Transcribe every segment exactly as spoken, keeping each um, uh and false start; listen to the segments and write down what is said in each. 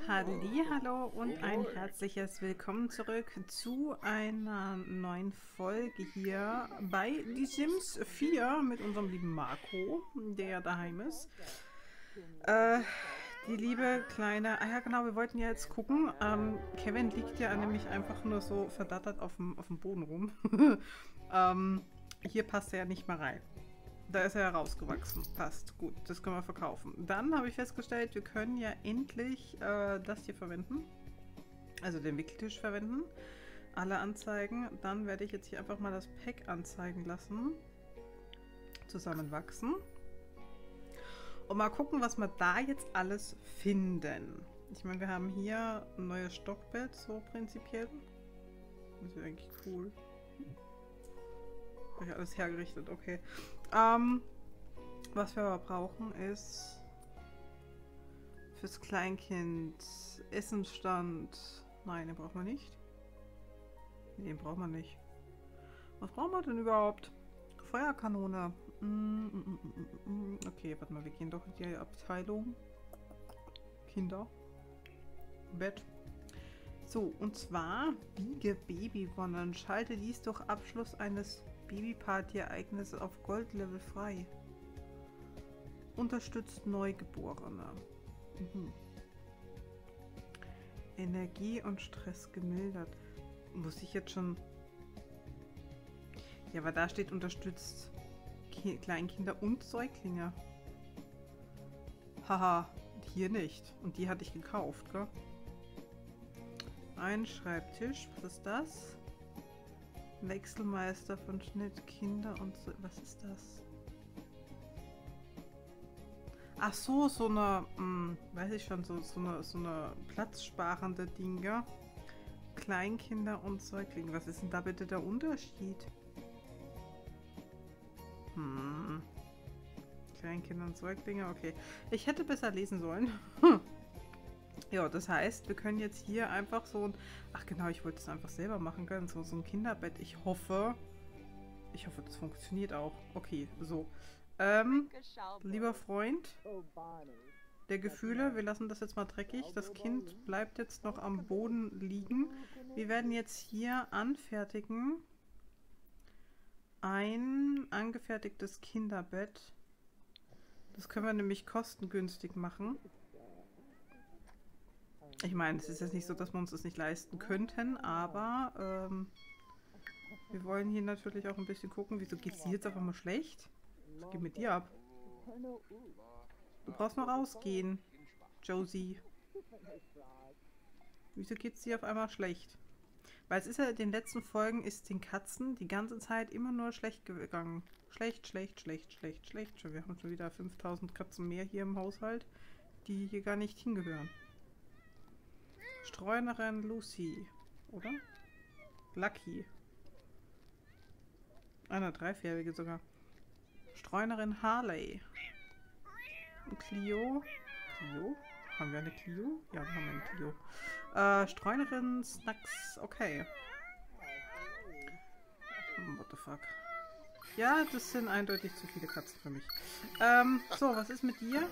Hallihallo und ein herzliches Willkommen zurück zu einer neuen Folge hier bei Die Sims vier mit unserem lieben Marco, der daheim ist. Äh, die liebe kleine... Ah ja genau, wir wollten ja jetzt gucken. Ähm, Kevin liegt ja nämlich einfach nur so verdattert auf dem, auf dem Boden rum. ähm, hier passt er ja nicht mehr rein. Da ist er rausgewachsen. Passt. Gut, das können wir verkaufen. Dann habe ich festgestellt, wir können ja endlich äh, das hier verwenden. Also den Wickeltisch verwenden. Alle anzeigen. Dann werde ich jetzt hier einfach mal das Pack anzeigen lassen. Zusammenwachsen. Und mal gucken, was wir da jetzt alles finden. Ich meine, wir haben hier ein neues Stockbett, so prinzipiell. Das ist eigentlich cool. Habe ich alles hergerichtet, okay. Ähm, was wir aber brauchen ist fürs Kleinkind Essensstand. Nein, den brauchen wir nicht. Nee, den brauchen wir nicht. Was brauchen wir denn überhaupt? Feuerkanone. Mm, mm, mm, mm, okay, warte mal, wir gehen doch in die Abteilung Kinder. Bett. So, und zwar Wiege Babywonnen. Schalte dies durch Abschluss eines Babyparty-Ereignisses auf Goldlevel frei. Unterstützt Neugeborene. Mhm. Energie und Stress gemildert. Muss ich jetzt schon... Ja, aber da steht unterstützt Ki Kleinkinder und Säuglinge. Haha, hier nicht. Und die hatte ich gekauft, gell? Ein Schreibtisch, was ist das? Wechselmeister von Schnitt, Kinder und so. Was ist das? Ach so, so eine, mh, weiß ich schon, so, so eine, so eine platzsparende Dinge. Kleinkinder und Säuglinge. Was ist denn da bitte der Unterschied? Hm. Kleinkinder und Säuglinge, okay. Ich hätte besser lesen sollen. Ja, das heißt, wir können jetzt hier einfach so ein... Ach genau, ich wollte es einfach selber machen können. So, so ein Kinderbett. Ich hoffe... Ich hoffe, das funktioniert auch. Okay, so. Ähm, lieber Freund der Gefühle, wir lassen das jetzt mal dreckig. Das Kind bleibt jetzt noch am Boden liegen. Wir werden jetzt hier anfertigen ein angefertigtes Kinderbett. Das können wir nämlich kostengünstig machen. Ich meine, es ist jetzt nicht so, dass wir uns das nicht leisten könnten, aber ähm, wir wollen hier natürlich auch ein bisschen gucken. Wieso geht es dir jetzt auf einmal schlecht? Was geht mit dir ab? Du brauchst noch rausgehen, Josie. Wieso geht es dir auf einmal schlecht? Weil es ist ja in den letzten Folgen ist den Katzen die ganze Zeit immer nur schlecht gegangen. Schlecht, schlecht, schlecht, schlecht, schlecht. Wir haben schon wieder fünftausend Katzen mehr hier im Haushalt, die hier gar nicht hingehören. Streunerin Lucy, oder? Lucky. Eine dreifärbige sogar. Streunerin Harley. Und Clio. Clio? Haben wir eine Clio? Ja, wir haben eine Clio. Äh, Streunerin Snacks. Okay. What the fuck? Ja, das sind eindeutig zu viele Katzen für mich. Ähm, so, was ist mit dir?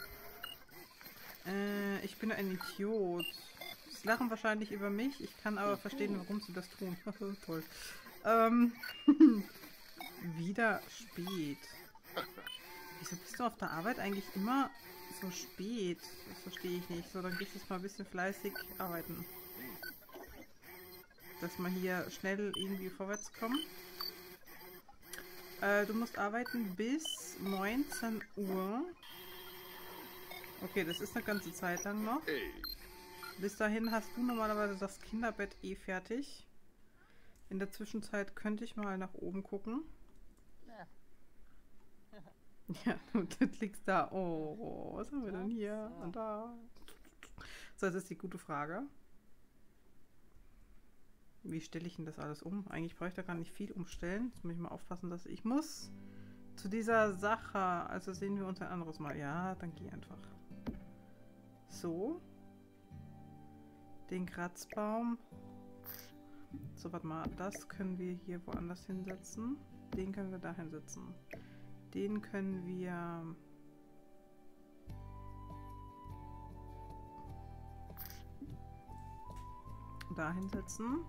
Äh, ich bin ein Idiot. Sie lachen wahrscheinlich über mich. Ich kann aber verstehen, warum sie das tun. Toll. Ähm, wieder spät. Wieso bist du auf der Arbeit eigentlich immer so spät? Das verstehe ich nicht. So, dann gehst du jetzt mal ein bisschen fleißig arbeiten. Dass wir hier schnell irgendwie vorwärts kommen. Äh, du musst arbeiten bis neunzehn Uhr. Okay, das ist eine ganze Zeit lang noch. Bis dahin hast du normalerweise das Kinderbett eh fertig. In der Zwischenzeit könnte ich mal nach oben gucken. Ja, du, du liegst da. Oh, was haben wir denn hier? Und da. So, das ist die gute Frage. Wie stelle ich denn das alles um? Eigentlich brauche ich da gar nicht viel umstellen. Jetzt muss ich mal aufpassen, dass ich muss zu dieser Sache. Also sehen wir uns ein anderes Mal. Ja, dann geh einfach. So. Den Kratzbaum. So, warte mal. Das können wir hier woanders hinsetzen. Den können wir da hinsetzen. Den können wir... da hinsetzen.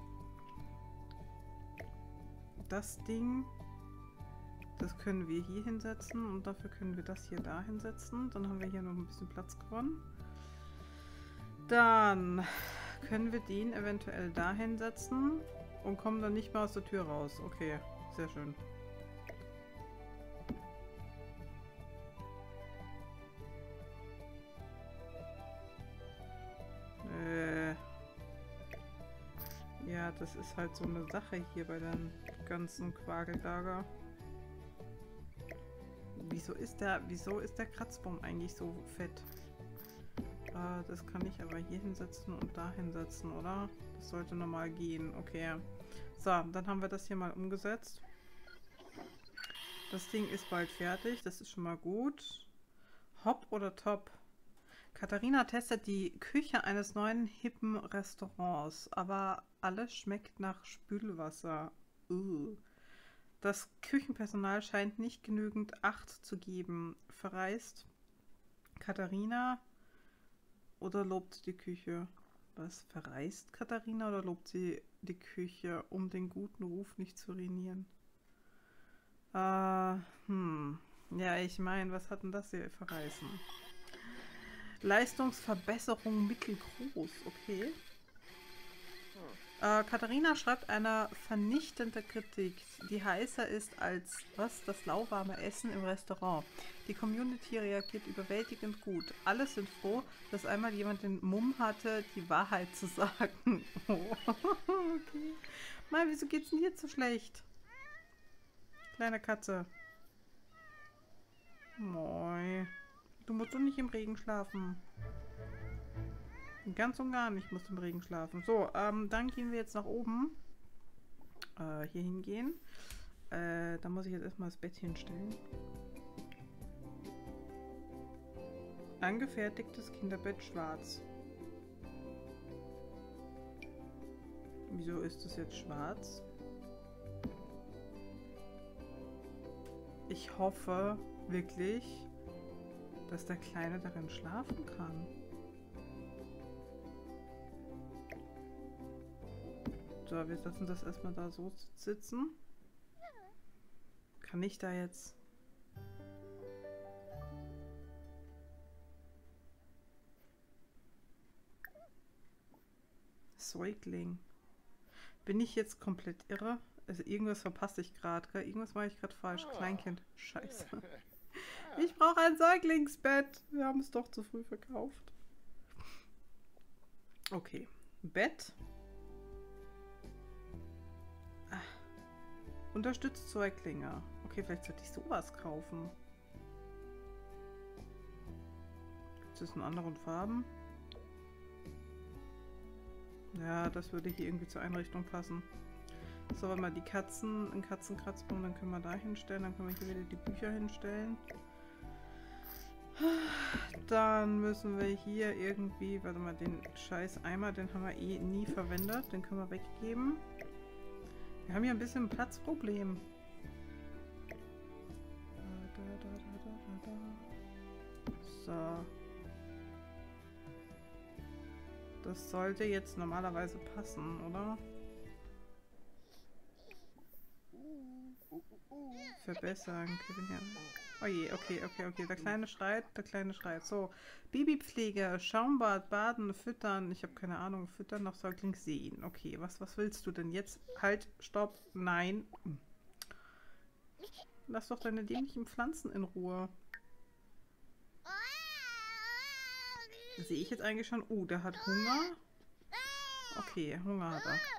Das Ding, das können wir hier hinsetzen und dafür können wir das hier da hinsetzen. Dann haben wir hier noch ein bisschen Platz gewonnen. Dann können wir den eventuell da hinsetzen und kommen dann nicht mehr aus der Tür raus. Okay, sehr schön. Äh, ja, das ist halt so eine Sache hier bei den ganzen Quagellager. Wieso ist der, wieso ist der Kratzbaum eigentlich so fett? Äh, das kann ich aber hier hinsetzen und da hinsetzen, oder? Das sollte normal gehen. Okay. So, dann haben wir das hier mal umgesetzt. Das Ding ist bald fertig. Das ist schon mal gut. Hopp oder top? Katharina testet die Küche eines neuen hippen Restaurants, aber alles schmeckt nach Spülwasser. Uh. Das Küchenpersonal scheint nicht genügend Acht zu geben. Verreist Katharina oder lobt sie die Küche? Was? Verreist Katharina oder lobt sie die Küche, um den guten Ruf nicht zu ruinieren? Äh, hm. Ja, ich meine, was hat denn das hier verreißen? Leistungsverbesserung mittelgroß, okay. Äh, Katharina schreibt eine vernichtende Kritik, die heißer ist als was das lauwarme Essen im Restaurant. Die Community reagiert überwältigend gut. Alle sind froh, dass einmal jemand den Mumm hatte, die Wahrheit zu sagen. Oh, okay. Mal, wieso geht's denn jetzt so schlecht? Kleine Katze. Moi. Du musst doch nicht im Regen schlafen. Ganz und gar nicht musst du im Regen schlafen. So, ähm, dann gehen wir jetzt nach oben. Äh, hier hingehen. Äh, da muss ich jetzt erstmal das Bett hinstellen. Angefertigtes Kinderbett schwarz. Wieso ist das jetzt schwarz? Ich hoffe wirklich, dass der Kleine darin schlafen kann. So, wir lassen das erstmal da so sitzen. Kann ich da jetzt... Säugling. Bin ich jetzt komplett irre? Also irgendwas verpasse ich gerade. Irgendwas mache ich gerade falsch. Kleinkind. Scheiße. Ich brauche ein Säuglingsbett. Wir haben es doch zu früh verkauft. Okay. Bett. Ah. Unterstützt Säuglinge. Okay, vielleicht sollte ich sowas kaufen. Gibt es in anderen Farben? Ja, das würde hier irgendwie zur Einrichtung passen. So, wenn wir die Katzen, einen Katzenkratzbaum, dann können wir da hinstellen. Dann können wir hier wieder die Bücher hinstellen. Dann müssen wir hier irgendwie, warte mal, den scheiß Eimer, den haben wir eh nie verwendet. Den können wir weggeben. Wir haben hier ein bisschen ein Platzproblem. So. Das sollte jetzt normalerweise passen, oder? Verbessern. Oh je, okay, okay, okay. Der Kleine schreit, der Kleine schreit. So, Babypflege, Schaumbad, Baden, Füttern. Ich habe keine Ahnung. Füttern nach Säugling sehen. Okay, was, was willst du denn jetzt? Halt, stopp, nein. Lass doch deine dämlichen Pflanzen in Ruhe. Sehe ich jetzt eigentlich schon? Oh, der hat Hunger. Okay, Hunger hat er.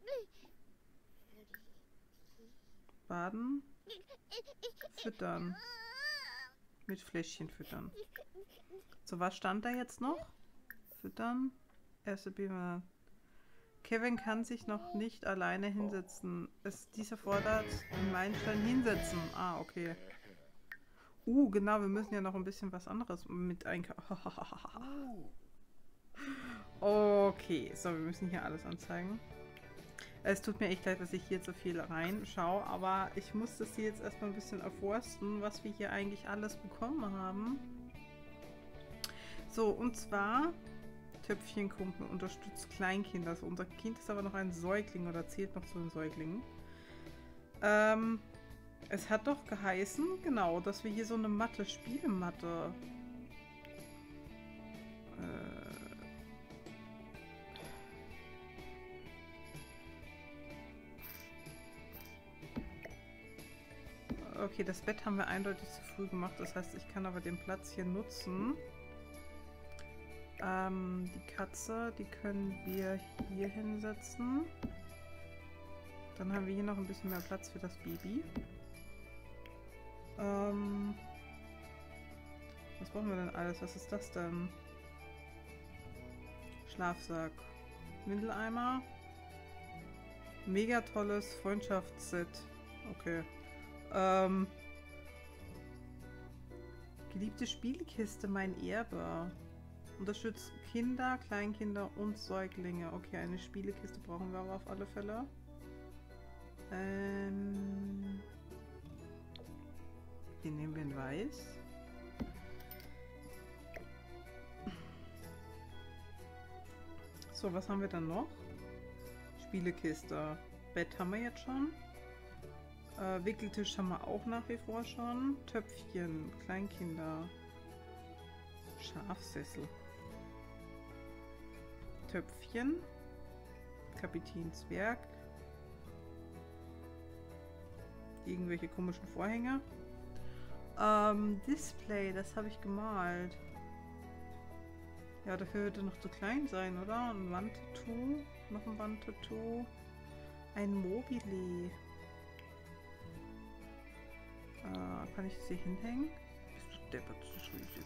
Baden. Füttern. Mit Fläschchen füttern. So, was stand da jetzt noch? Füttern. Erste Baby. Kevin kann sich noch nicht alleine hinsetzen. Es, dieser fordert den Meilenstein hinsetzen. Ah, okay. Uh, genau, wir müssen ja noch ein bisschen was anderes mit einkaufen. Okay, so, wir müssen hier alles anzeigen. Es tut mir echt leid, dass ich hier zu viel reinschaue, aber ich muss das hier jetzt erstmal ein bisschen erforsten, was wir hier eigentlich alles bekommen haben. So, und zwar Töpfchenkumpel unterstützt Kleinkinder. Also unser Kind ist aber noch ein Säugling oder zählt noch zu den Säuglingen. Ähm, es hat doch geheißen, genau, dass wir hier so eine Matte, Spielematte. Äh, okay, das Bett haben wir eindeutig zu früh gemacht. Das heißt, ich kann aber den Platz hier nutzen. Ähm, die Katze, die können wir hier hinsetzen. Dann haben wir hier noch ein bisschen mehr Platz für das Baby. Ähm, was brauchen wir denn alles? Was ist das denn? Schlafsack. Windeleimer. Mega tolles Freundschaftsset. Okay. Ähm, geliebte Spielkiste, mein Erbe. Unterstützt Kinder, Kleinkinder und Säuglinge. Okay, eine Spielekiste brauchen wir aber auf alle Fälle. Ähm, den nehmen wir in weiß. So, was haben wir dann noch? Spielekiste. Bett haben wir jetzt schon. Äh, Wickeltisch haben wir auch nach wie vor schon. Töpfchen, Kleinkinder. Schafsessel. Töpfchen. Kapitänswerk. Irgendwelche komischen Vorhänge. Ähm, Display, das habe ich gemalt. Ja, dafür wird er noch zu klein sein, oder? Ein Wandtattoo. Noch ein Wandtattoo. Ein Mobile. Äh, kann ich das hier hinhängen? Bist du deppert, das ist riesig.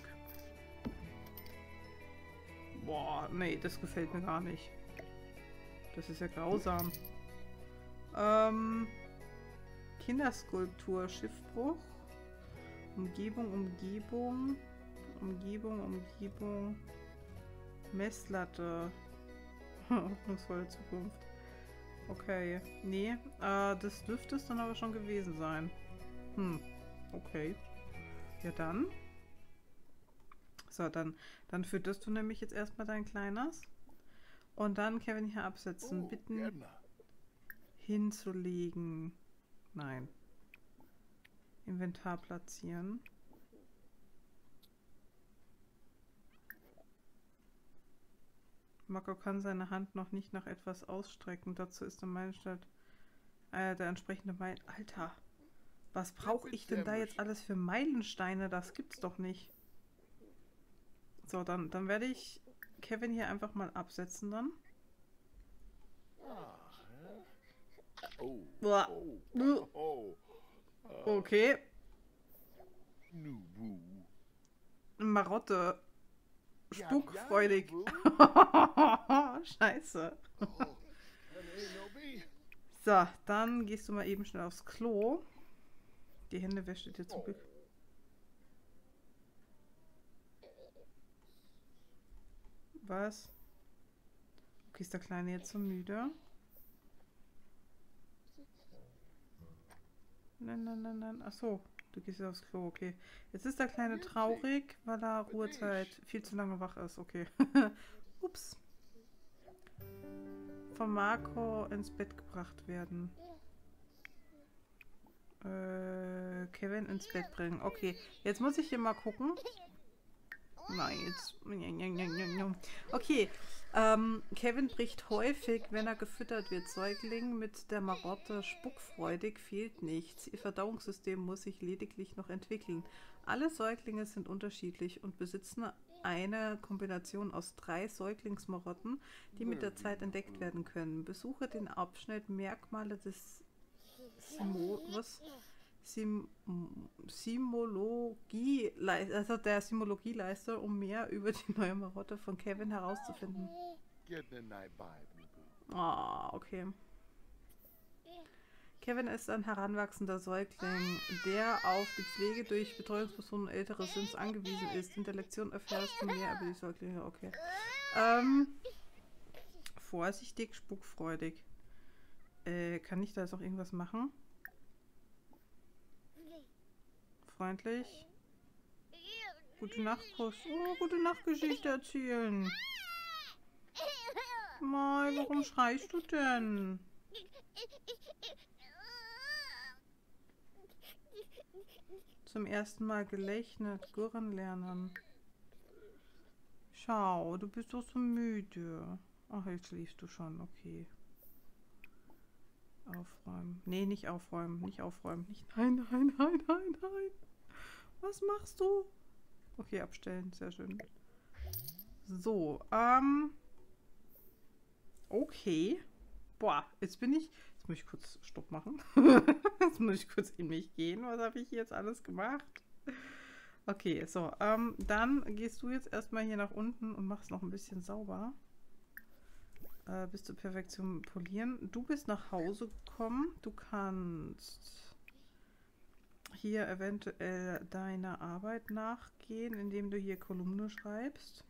Boah, nee, das gefällt mir gar nicht. Das ist ja grausam. Ähm, Kinderskulptur, Schiffbruch. Umgebung, Umgebung. Umgebung, Umgebung. Messlatte. Hoffnungsvolle Zukunft. Okay. Nee, äh, das dürfte es dann aber schon gewesen sein. Hm, okay. Ja dann. So, dann, dann fütterst du nämlich jetzt erstmal dein Kleines. Und dann Kevin hier absetzen. Bitten hinzulegen. Nein. Inventar platzieren. Marco kann seine Hand noch nicht nach etwas ausstrecken. Dazu ist der Meilenstein äh, der entsprechende Meilen... Alter, was brauche ich denn da jetzt alles für Meilensteine? Das gibt's doch nicht. So, dann, dann werde ich Kevin hier einfach mal absetzen dann. Boah. Okay. Marotte. Spukfreudig. Scheiße. So, dann gehst du mal eben schnell aufs Klo. Die Hände wäscht dir zum Glück. Was? Okay, ist der Kleine jetzt so müde? Nein, nein, nein, nein. Achso, du gehst jetzt aufs Klo, okay. Jetzt ist der Kleine traurig, weil er Ruhezeit viel zu lange wach ist. Okay. Ups. Von Marco ins Bett gebracht werden. Äh, Kevin ins Bett bringen. Okay, jetzt muss ich hier mal gucken. Nein, jetzt... Okay, ähm, Kevin bricht häufig, wenn er gefüttert wird. Säugling mit der Marotte spuckfreudig fehlt nichts. Ihr Verdauungssystem muss sich lediglich noch entwickeln. Alle Säuglinge sind unterschiedlich und besitzen eine Kombination aus drei Säuglingsmarotten, die mit der Zeit entdeckt werden können. Besuche den Abschnitt Merkmale des Simo was? Sim Simologie, also der Simologieleiste, um mehr über die neue Marotte von Kevin herauszufinden. Ah, oh, okay. Kevin ist ein heranwachsender Säugling, der auf die Pflege durch Betreuungspersonen älteres Sinns angewiesen ist. In der Lektion erfährst du mehr über die Säuglinge. Okay. Ähm, vorsichtig, spukfreudig. Äh, kann ich da jetzt auch irgendwas machen? Freundlich. Gute Nachtkuss. Oh, gute Nachtgeschichte erzählen. Mai, warum schreist du denn? Zum ersten Mal gelächelt, gurren lernen. Schau, du bist doch so müde. Ach, jetzt schläfst du schon, okay. Aufräumen. Nee, nicht aufräumen, nicht aufräumen. Nicht. Nein, nein, nein, nein, nein. Was machst du? Okay, abstellen, sehr schön. So, ähm. Okay. Boah, jetzt bin ich. Jetzt muss ich kurz Stopp machen. Jetzt muss ich kurz in mich gehen. Was habe ich jetzt alles gemacht? Okay, so, ähm, dann gehst du jetzt erstmal hier nach unten und machst noch ein bisschen sauber. Äh, bis zur Perfektion polieren. Du bist nach Hause gekommen. Du kannst hier eventuell deiner Arbeit nachgehen, indem du hier Kolumne schreibst.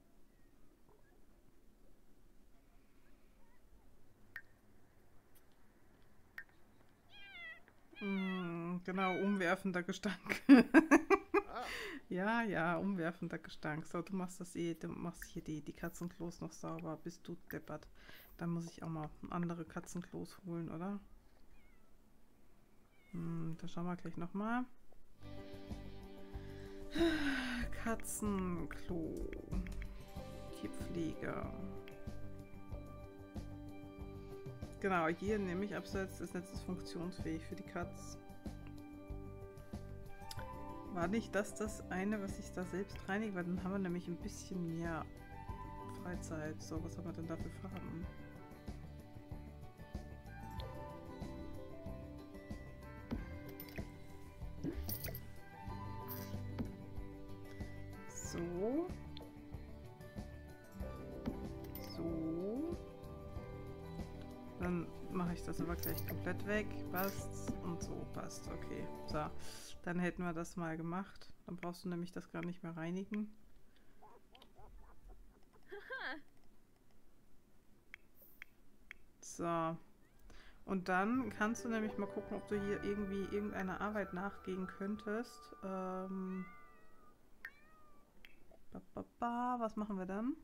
Hm, genau, umwerfender Gestank. Ja, ja, umwerfender Gestank. So, du machst das eh, du machst hier die, die Katzenklos noch sauber. Bist du deppert. Dann muss ich auch mal andere Katzenklos holen, oder? Hm, da schauen wir gleich nochmal. Katzenklo. Tierpflege. Genau, hier nehme ich abseits des Netzes funktionsfähig für die Katz. War nicht das das eine, was ich da selbst reinige? Weil dann haben wir nämlich ein bisschen mehr Freizeit. So, was haben wir denn da für Farben? So. So. Dann mache ich das aber gleich komplett weg. Passt. Und so passt. Okay. So. Dann hätten wir das mal gemacht. Dann brauchst du nämlich das gar nicht mehr reinigen. So. Und dann kannst du nämlich mal gucken, ob du hier irgendwie irgendeiner Arbeit nachgehen könntest. Ähm. Ba, ba, ba. Was machen wir dann?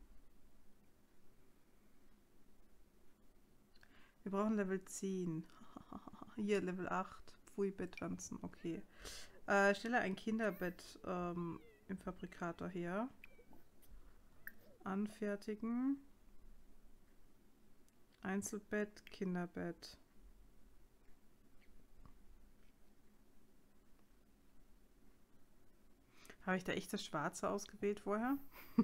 Wir brauchen Level zehn. Hier, Level acht. Pfui, Bettwanzen. Okay. Äh, stelle ein Kinderbett ähm, im Fabrikator her. Anfertigen. Einzelbett, Kinderbett. Habe ich da echt das Schwarze ausgewählt vorher?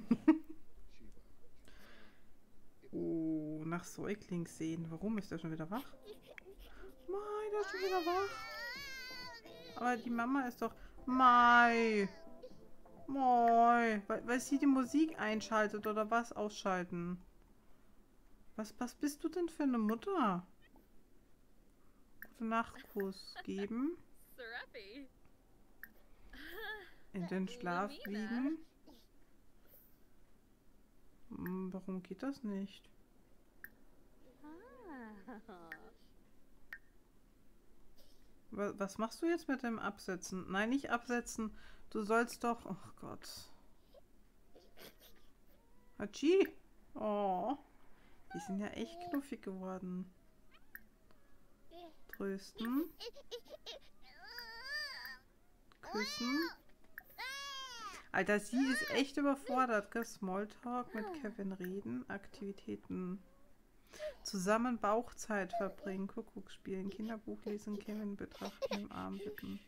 Oh, nach Säugling sehen. Warum ist der schon wieder wach? Mai, der ist schon wieder wach. Aber die Mama ist doch... Mai. Mai. Weil, weil sie die Musik einschaltet oder was ausschalten. Was, was bist du denn für eine Mutter? Gute Nachtkuss geben. In den Schlaf wiegen. Hm, warum geht das nicht? Was machst du jetzt mit dem Absetzen? Nein, nicht absetzen. Du sollst doch... Oh Gott. Hatschi. Oh. Die sind ja echt knuffig geworden. Trösten. Küssen. Alter, sie ist echt überfordert. Gell? Smalltalk mit Kevin reden. Aktivitäten. Zusammen Bauchzeit verbringen. Kuckuck spielen. Kinderbuch lesen. Kevin betrachten. Im Arm wippen.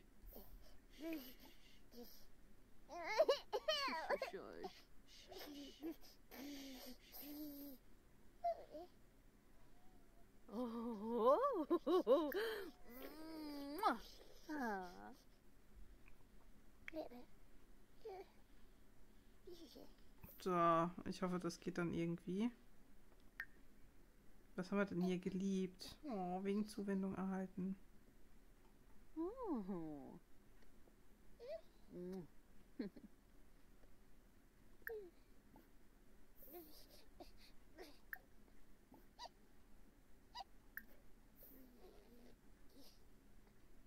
So, ich hoffe, das geht dann irgendwie. Was haben wir denn hier geliebt? Oh, wegen Zuwendung erhalten.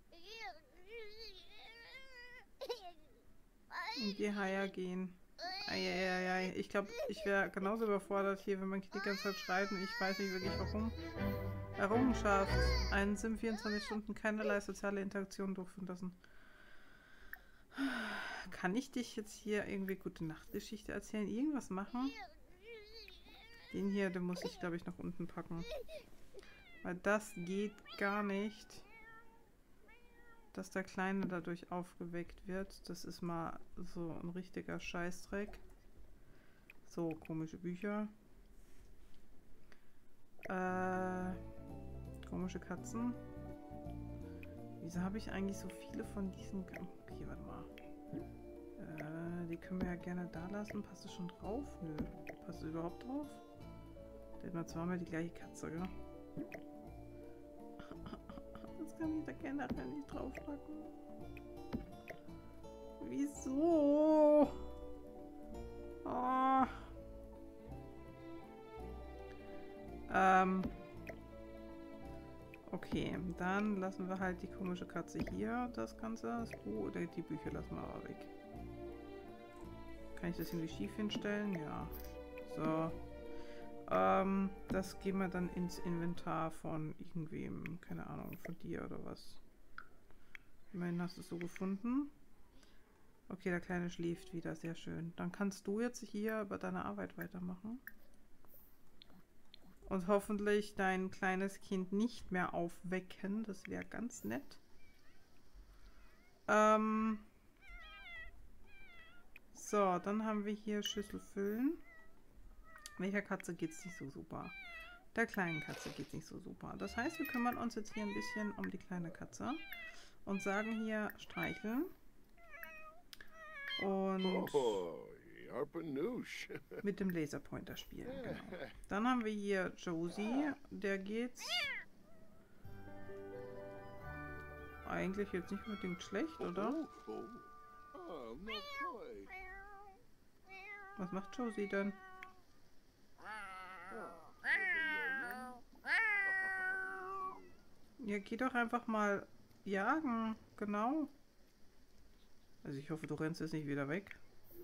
In die Haia gehen. Eieiei. Ich glaube, ich wäre genauso überfordert hier, wenn mein Kind die ganze Zeit schreit und ich weiß nicht wirklich warum. Errungenschaft. Einen Sim vierundzwanzig Stunden keinerlei soziale Interaktion durchführen lassen. Kann ich dich jetzt hier irgendwie gute Nachtgeschichte erzählen? Irgendwas machen? Den hier, den muss ich, glaube ich, nach unten packen. Weil das geht gar nicht, dass der Kleine dadurch aufgeweckt wird. Das ist mal so ein richtiger Scheißdreck. So, komische Bücher. Äh, komische Katzen. Wieso habe ich eigentlich so viele von diesen... Okay, warte mal. Äh, die können wir ja gerne da lassen. Passt es schon drauf? Nö. Passt es überhaupt drauf? Der hat mal zweimal die gleiche Katze, gell? Das kann ich da generell nicht draufpacken. Wieso? Oh. Ähm. Okay, dann lassen wir halt die komische Katze hier, das Ganze. Das Buch, oder die Bücher lassen wir aber weg. Kann ich das irgendwie schief hinstellen? Ja. So. Ähm, das gehen wir dann ins Inventar von irgendwem, keine Ahnung, von dir oder was. Immerhin hast du es so gefunden. Okay, der Kleine schläft wieder, sehr schön. Dann kannst du jetzt hier bei deiner Arbeit weitermachen. Und hoffentlich dein kleines Kind nicht mehr aufwecken. Das wäre ganz nett. Ähm so, dann haben wir hier Schüssel füllen. Welcher Katze geht es nicht so super? Der kleinen Katze geht es nicht so super. Das heißt, wir kümmern uns jetzt hier ein bisschen um die kleine Katze. Und sagen hier streicheln. Und mit dem Laserpointer spielen. Genau. Dann haben wir hier Josie. Der geht's eigentlich jetzt nicht unbedingt schlecht, oder? Was macht Josie denn? Ja, geh doch einfach mal jagen. Genau. Also ich hoffe, du rennst jetzt nicht wieder weg.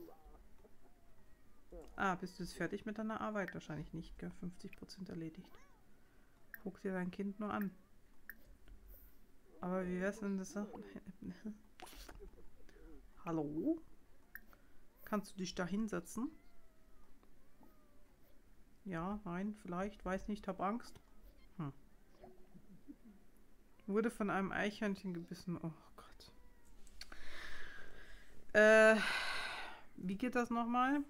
Ah, bist du jetzt fertig mit deiner Arbeit? Wahrscheinlich nicht, gell? fünfzig Prozent erledigt. Guck dir dein Kind nur an. Aber wie wär's denn das? Hallo? Kannst du dich da hinsetzen? Ja, nein, vielleicht, weiß nicht, hab Angst. Hm. Wurde von einem Eichhörnchen gebissen. Oh Gott. Äh, wie geht das nochmal?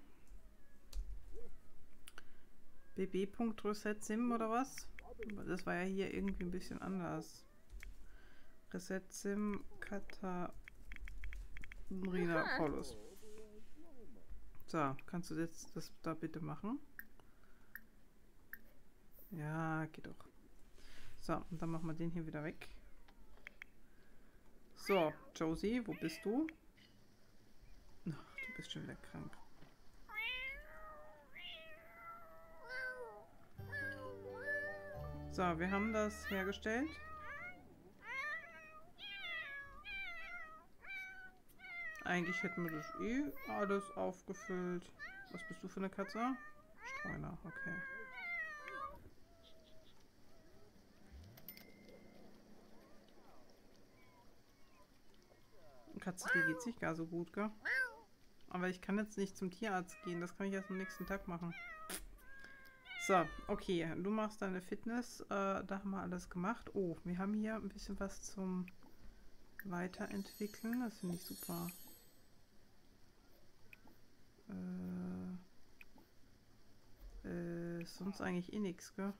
B B.Reset-Sim oder was? Das war ja hier irgendwie ein bisschen anders. Reset-Sim Katharina Paulus. So, kannst du jetzt das da bitte machen? Ja, geht doch. So, und dann machen wir den hier wieder weg. So, Josie, wo bist du? Ach, du bist schon wieder krank. So, wir haben das hergestellt. Eigentlich hätten wir das eh alles aufgefüllt. Was bist du für eine Katze? Streuner, okay. Katze, die geht sich gar so gut, gell? Aber ich kann jetzt nicht zum Tierarzt gehen. Das kann ich erst am nächsten Tag machen. So, okay. Du machst deine Fitness. Äh, da haben wir alles gemacht. Oh, wir haben hier ein bisschen was zum Weiterentwickeln. Das finde ich super. Äh, äh, sonst eigentlich eh nichts, gell?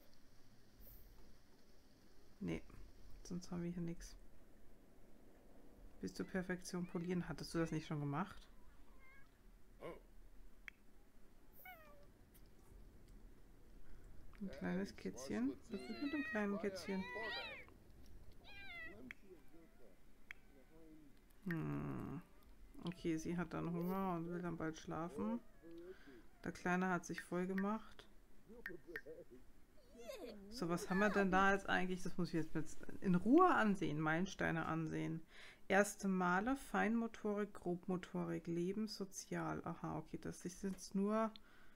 Nee, sonst haben wir hier nichts. Bis zur Perfektion polieren. Hattest du das nicht schon gemacht? Ein kleines Kätzchen. Was ist mit dem kleinen Kätzchen? Hm. Okay, sie hat dann Hunger und will dann bald schlafen. Der Kleine hat sich voll gemacht. So, was haben wir denn da jetzt eigentlich? Das muss ich jetzt in Ruhe ansehen. Meilensteine ansehen. Erste Male, Feinmotorik, Grobmotorik, Leben, Sozial. Aha, okay, das ist jetzt nur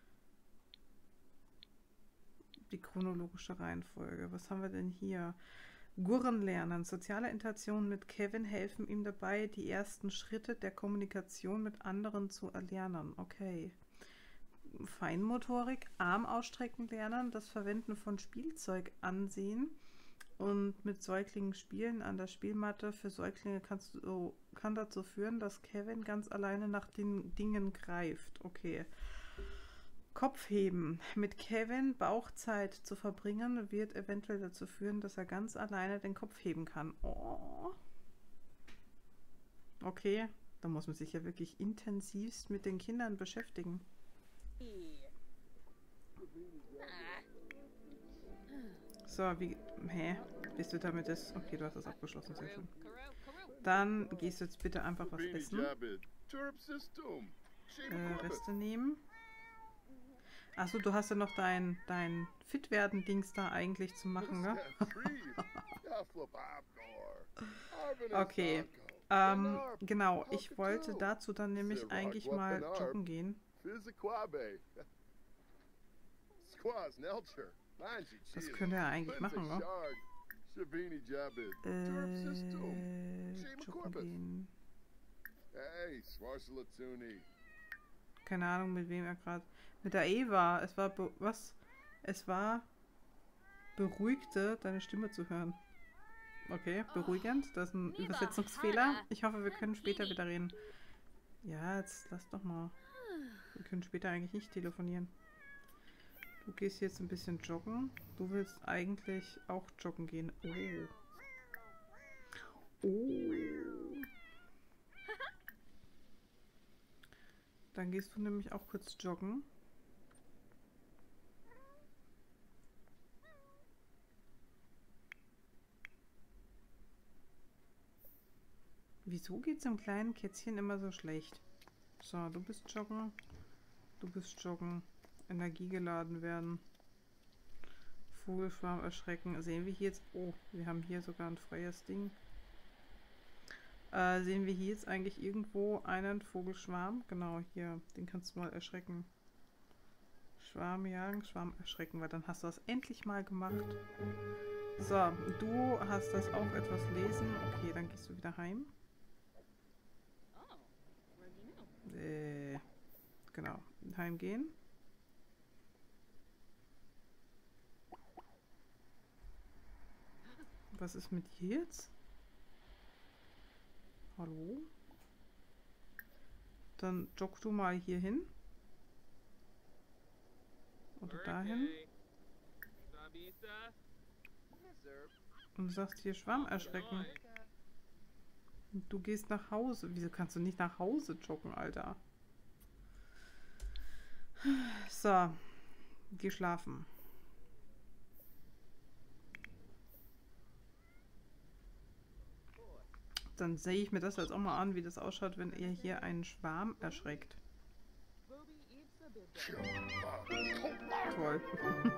die chronologische Reihenfolge. Was haben wir denn hier? Gurren lernen. Soziale Interaktion mit Kevin helfen ihm dabei, die ersten Schritte der Kommunikation mit anderen zu erlernen. Okay. Feinmotorik, Arm ausstrecken lernen, das Verwenden von Spielzeug ansehen und mit Säuglingen spielen an der Spielmatte. Für Säuglinge kannst du, kann dazu führen, dass Kevin ganz alleine nach den Dingen greift. Okay. Kopfheben. Mit Kevin Bauchzeit zu verbringen, wird eventuell dazu führen, dass er ganz alleine den Kopf heben kann. Oh. Okay, da muss man sich ja wirklich intensivst mit den Kindern beschäftigen. So, wie... Hä? Bist du damit das... Okay, du hast das abgeschlossen, sehr schön. Dann gehst du jetzt bitte einfach was essen. Äh, Reste nehmen. Achso, du hast ja noch dein, dein Fit-Werden-Dings da eigentlich zu machen, ne? Okay. Ähm, genau, ich wollte dazu dann nämlich eigentlich mal joggen gehen. Das könnte er eigentlich machen, ne? Äh, joggen gehen. Keine Ahnung, mit wem er gerade... Mit der Eva. Es war... Was? Es war... Beruhigte, deine Stimme zu hören. Okay, beruhigend. Das ist ein Übersetzungsfehler. Ich hoffe, wir können später wieder reden. Ja, jetzt lass doch mal. Wir können später eigentlich nicht telefonieren. Du gehst jetzt ein bisschen joggen. Du willst eigentlich auch joggen gehen. Oh. Oh. Dann gehst du nämlich auch kurz joggen. Wieso geht es dem kleinen Kätzchen immer so schlecht? So, du bist joggen. Du bist joggen. Energie geladen werden. Vogelschwarm erschrecken. Sehen wir hier jetzt... Oh, wir haben hier sogar ein freies Ding. Äh, sehen wir hier jetzt eigentlich irgendwo einen Vogelschwarm? Genau, hier. Den kannst du mal erschrecken. Schwarm jagen, Schwarm erschrecken, weil dann hast du das endlich mal gemacht. So, du hast das auch etwas lesen. Okay, dann gehst du wieder heim. Äh, genau, heimgehen. Was ist mit dir jetzt? Hallo? Dann jogg du mal hier hin. Oder dahin. Und du sagst hier Schwamm erschrecken. Und du gehst nach Hause. Wieso kannst du nicht nach Hause joggen, Alter? So. Geh schlafen. Dann sehe ich mir das jetzt auch mal an, wie das ausschaut, wenn ihr hier einen Schwarm erschreckt. Toll.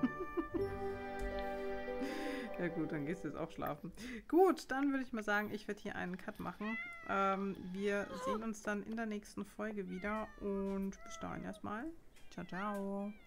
Ja gut, dann gehst du jetzt auch schlafen. Gut, dann würde ich mal sagen, ich werde hier einen Cut machen. Ähm, wir sehen uns dann in der nächsten Folge wieder und bis dahin erstmal. Ciao, ciao.